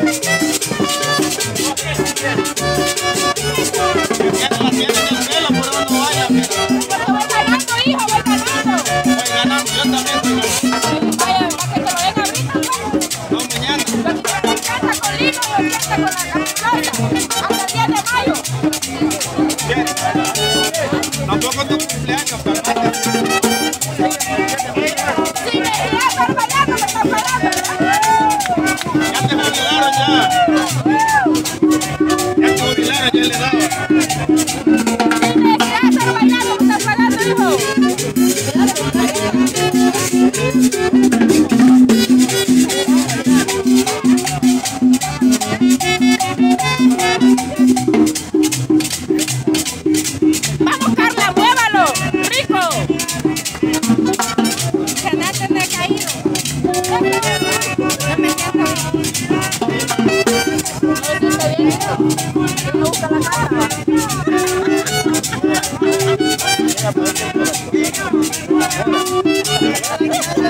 Tampoco tu cumpleaños, calmate. Sí, me está fallando, me está fallando. Ya te jubilaron ya. Ya te jubilaron, ya le daba. Sí, me está fallando, me está fallando, hijo. Vamos, Carla, muévalo, rico. Quédate me ha caído. No me queda. No, está bien, hijo. No busca la cara. Mira, pues,